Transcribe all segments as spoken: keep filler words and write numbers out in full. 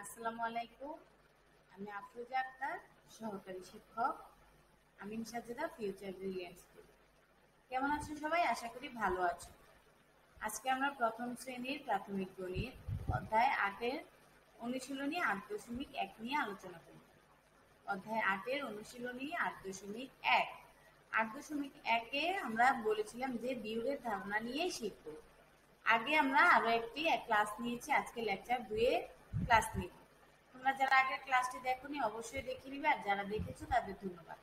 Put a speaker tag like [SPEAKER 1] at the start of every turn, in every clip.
[SPEAKER 1] আসসালামু আলাইকুম। আমি আফরোজা আক্তার, সহকারী শিক্ষক, Amin Sajeda future brilliant school. কেমন আছো সবাই? আশা করি ভালো আছো। আজকে আমরা প্রথম শ্রেণীর প্রাথমিক গণিত অধ্যায় আটের অনুশীলনী আট দশমিক এক নিয়ে আলোচনা করব। অধ্যায় আটের অনুশীলনী আট দশমিক এক আট দশমিক একে আমরা বলেছিলাম যে বিয়োগের ধারণা নিয়ে শিখব। আগে আমরা আরো একটি ক্লাস নিয়েছি, আজকে লেকচার দুয়ে ক্লাস নিব। তোমরা যারা আগের ক্লাসটি দেখোনি অবশ্যই দেখে নিবে, আর যারা দেখেছো তাদের ধন্যবাদ।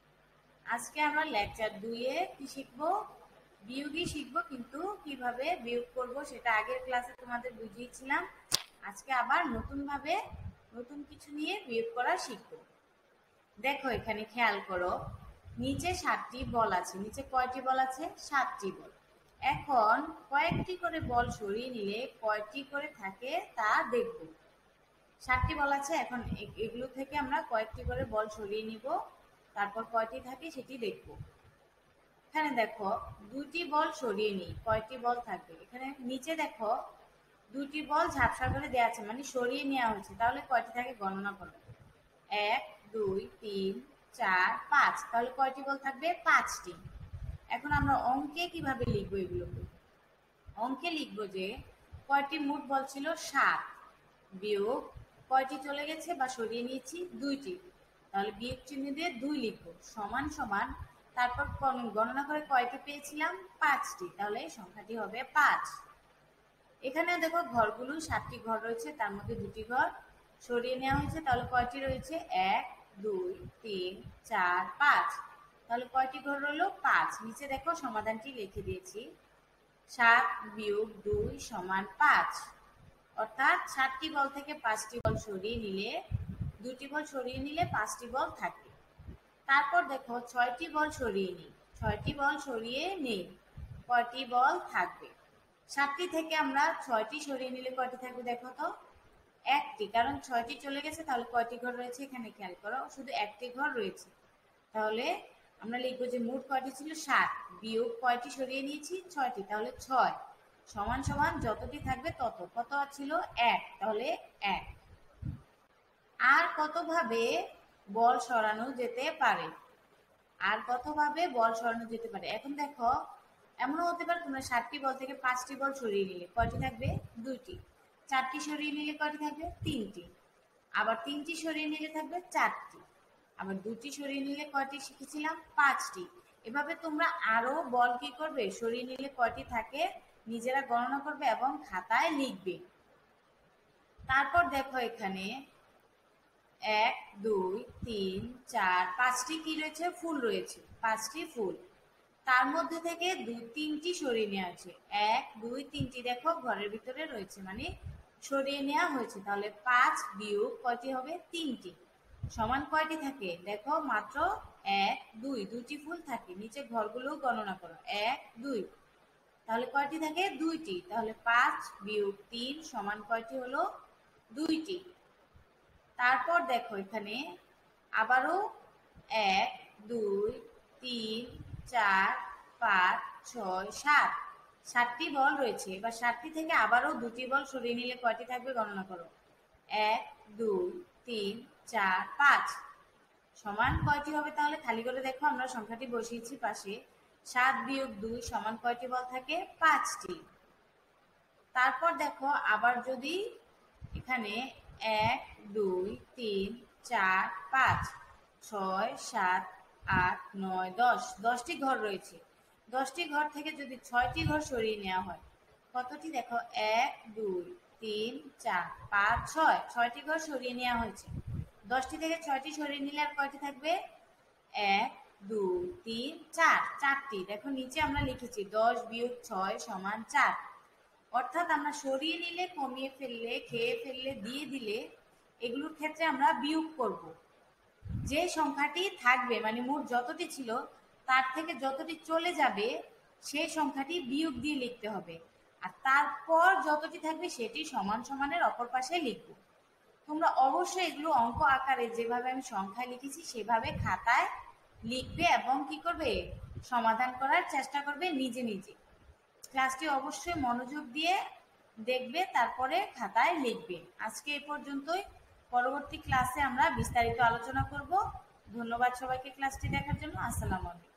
[SPEAKER 1] আজকে আমরা লেকচার দুয়ে কি শিখবো? বিয়োগই শিখবো, কিন্তু কিভাবে বিয়োগ করব সেটা আগের ক্লাসে তোমাদের বুঝিয়েছিলাম। আজকে আবার নতুন ভাবে নতুন কিছু নিয়ে বিয়োগ করা শিখবো। দেখো এখানে খেয়াল করো, নিচে সাতটি বল আছে। নিচে কয়টি বল আছে? সাতটি বল। এখন কয়েকটি করে বল সরিয়ে নিলে কয়টি করে থাকে তা দেখব। সাতটি বল আছে, এখন এগুলো থেকে আমরা কয়েকটি করে বল সরিয়ে নিব, তারপর কয়টি থাকে সেটি দেখব। এখানে দেখো দুটি বল সরিয়ে নিই, কয়টি বল থাকবে? এখানে নিচে দেখো দুটি বল ঝাপসা করে দেওয়া আছে, মানে সরিয়ে নেওয়া হয়েছে, তাহলে কয়টি থাকে গণনা করো। এক, দুই, তিন, চার, পাঁচ, তাহলে কয়টি বল থাকবে? পাঁচটি। এখন আমরা অঙ্কে কিভাবে লিখবো এগুলোকে? অঙ্কে লিখবো যে কয়টি মোট বল ছিল? সাত, বিয়োগ কয়টি চলে গেছে বা সরিয়ে নিয়েছি? দুইটি, তাহলে বিয়োগ চিহ্ন দিয়ে দুই লিখবো, সমান সমান তারপর গণনা করে কয়টি পেয়েছিলাম? পাঁচটি, তাহলে সংখ্যাটি হবে পাঁচ। এখানে দেখো ঘরগুলো সাতটি ঘর রয়েছে, তার মধ্যে দুটি ঘর সরিয়ে নেওয়া হয়েছে, তাহলে কয়টি রয়েছে? এক, দুই, তিন, চার, পাঁচ, তাহলে কয়টি ঘর রইলো? পাঁচ। নিচে দেখো সমাধানটি লিখে দিয়েছি, সাত বিয়োগ দুই সমান পাঁচ। অর্থাৎ সাতটি বল থেকে পাঁচটি বল সরিয়ে নিলে, দুটি বল সরিয়ে নিলে পাঁচটি বল থাকে। তারপর দেখো ছয়টি বল সরিয়ে নিই, ছয়টি বল সরিয়ে নেই, কয়টি বল থাকবে? সাতটি থেকে আমরা ছয়টি সরিয়ে নিলে কয়টি থাকবে দেখো তো? একটি, কারণ ছয়টি চলে গেছে, তাহলে কয়টি ঘর রয়েছে? এখানে খেয়াল করো, শুধু একটি ঘর রয়েছে। তাহলে আমরা লিখবো যে মোট কয়টি ছিল? সাত, বিয়োগ কয়টি সরিয়ে নিয়েছি? ছয়টি, তাহলে ছয়, সমান সমান যতটি থাকবে তত। কত ছিল? এক, তাহলে এক। আর কতভাবে বল সরানো যেতে পারে? আর কতভাবে বল সরানো যেতে পারে? এখন দেখো এমনও হতে পারে তোমরা সাতটি বল থেকে পাঁচটি বল সরিয়ে নিলে কয়টি থাকবে? দুইটি। চারটি সরিয়ে নিলে কয়টি থাকবে? তিনটি। আবার তিনটি সরিয়ে নিলে থাকবে চারটি। আবার দুটি সরিয়ে নিলে কয়টি শিখেছিলাম? পাঁচটি। এভাবে তোমরা আরো বল কি করবে? সরিয়ে নিলে কয়টি থাকে নিজেরা গণনা করবে এবং খাতায় লিখবে। তারপর দেখো এখানে এক, দুই, তিন, চার, পাঁচটি কি রয়েছে? ফুল রয়েছে, পাঁচটি ফুল। তার মধ্যে থেকে দুই তিনটি সরিয়ে নেওয়া হয়েছে, এক, দুই, তিনটি দেখো ঘরের ভিতরে রয়েছে, মানে সরিয়ে নেওয়া হয়েছে, তাহলে পাঁচ বিয়োগ কয়টি হবে? তিনটি, সমান কয়টি থাকে? দেখো মাত্র এক, দুই, দুইটি ফুল থাকে। নিচে ঘরগুলো গণনা করো, এক, দুই, তাহলে কয়টি থাকে? দুইটি, তাহলে পাঁচ বিয়োগ তিন সমান কয়টি হলো? দুইটি। তারপর দেখো এখানে আবারও এক, দুই, তিন, চার, পাঁচ, ছয়, সাত, সাতটি বল রয়েছে। এবার সাতটি থেকে আবারও দুটি বল সরিয়ে নিলে কয়টি থাকবে গণনা করো। এক, দুই, তিন, চার, পাঁচ, সমান কয়টি হবে? তাহলে খালি করে দেখো, আমরা সংখ্যাটি বসিয়েছি পাশে, সাত বিয়োগ দুই সমান কয়টি বল থাকে? পাঁচটি। তারপর দেখো আবার যদি এখানে এক, দুই, তিন, চার, পাঁচ, ছয়, সাত, আট, নয়, দশ, দশটি ঘর রয়েছে। দশটি ঘর থেকে যদি ছয়টি ঘর সরিয়ে নেওয়া হয় কতটি? দেখো এক, দুই, তিন, চার, পাঁচ, ছয়, ছয়টি ঘর সরিয়ে নেওয়া হয়েছে। দশটি থেকে ছয়টি সরিয়ে নিলে আর কয়টি থাকবে? এক, দুই, তিন, চার, চারটি। দেখো নিচে আমরা লিখেছি দশ বিয়োগ ছয় সমান চার। অর্থাৎ আমরা সরিয়ে নিলে, কমিয়ে ফেললে, খেয়ে ফেললে, দিয়ে দিলে এগুলোর ক্ষেত্রে আমরা বিয়োগ করব। যে সংখ্যাটি থাকবে, মানে মোট যতটি ছিল তার থেকে যতটি চলে যাবে সেই সংখ্যাটি বিয়োগ দিয়ে লিখতে হবে, আর তারপর যতটি থাকবে সেটি সমান সমানের অপর পাশে লিখব। তোমরা অবশ্যই এগুলো অঙ্ক আকারে যেভাবে আমি সংখ্যায় লিখেছি সেভাবে খাতায় লিখবে এবং কি করবে? সমাধান করার চেষ্টা করবে নিজে নিজে। ক্লাসটি অবশ্যই মনোযোগ দিয়ে দেখবে, তারপরে খাতায় লিখবে। আজকে এই পর্যন্তই। পরবর্তী ক্লাসে আমরা বিস্তারিত আলোচনা করব। ধন্যবাদ সবাইকে ক্লাসটি দেখার জন্য। আসসালামু আলাইকুম।